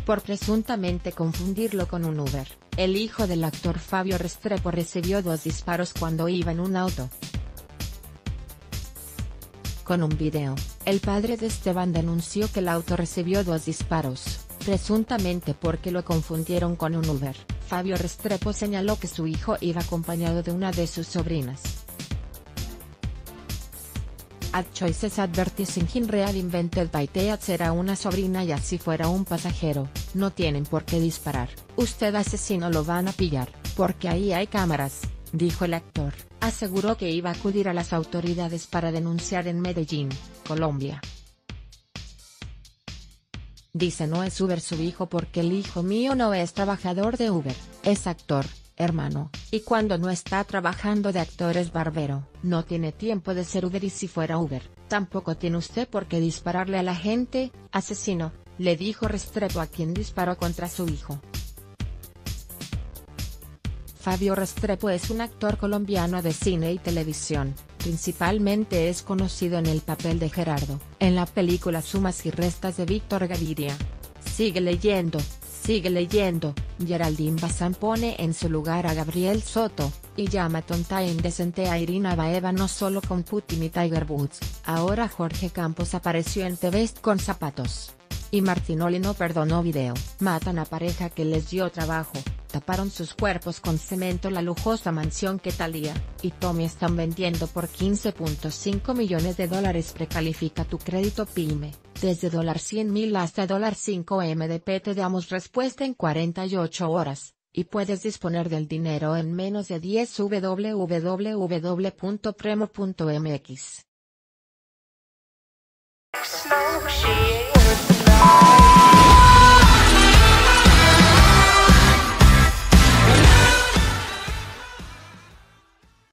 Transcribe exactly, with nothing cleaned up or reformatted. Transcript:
Por presuntamente confundirlo con un Uber, el hijo del actor Fabio Restrepo recibió dos disparos cuando iba en un auto. Con un video, el padre de Esteban denunció que el auto recibió dos disparos, presuntamente porque lo confundieron con un Uber. Fabio Restrepo señaló que su hijo iba acompañado de una de sus sobrinas. Ad Choices Advertising in Real Invented by Teats era una sobrina y así fuera un pasajero, no tienen por qué disparar, usted asesino lo van a pillar, porque ahí hay cámaras, dijo el actor. Aseguró que iba a acudir a las autoridades para denunciar en Medellín, Colombia. Dice no es Uber su hijo porque el hijo mío no es trabajador de Uber, es actor, hermano, y cuando no está trabajando de actor es barbero. No tiene tiempo de ser Uber y si fuera Uber, tampoco tiene usted por qué dispararle a la gente, asesino, le dijo Restrepo a quien disparó contra su hijo. Fabio Restrepo es un actor colombiano de cine y televisión, principalmente es conocido en el papel de Gerardo, en la película Sumas y Restas de Víctor Gaviria. Sigue leyendo, sigue leyendo, Geraldine Bazán pone en su lugar a Gabriel Soto, y llama tonta e indecente a Irina Baeva no solo con Putin y Tiger Woods, ahora Jorge Campos apareció en Te Ves con Zapatos. Y Martinoli no perdonó video. Matan a pareja que les dio trabajo, taparon sus cuerpos con cemento la lujosa mansión que Thalía y Tommy están vendiendo por quince punto cinco millones de dólares. Precalifica tu crédito PYME, desde cien mil hasta cinco M D P te damos respuesta en cuarenta y ocho horas, y puedes disponer del dinero en menos de diez. w w w punto premo punto m x.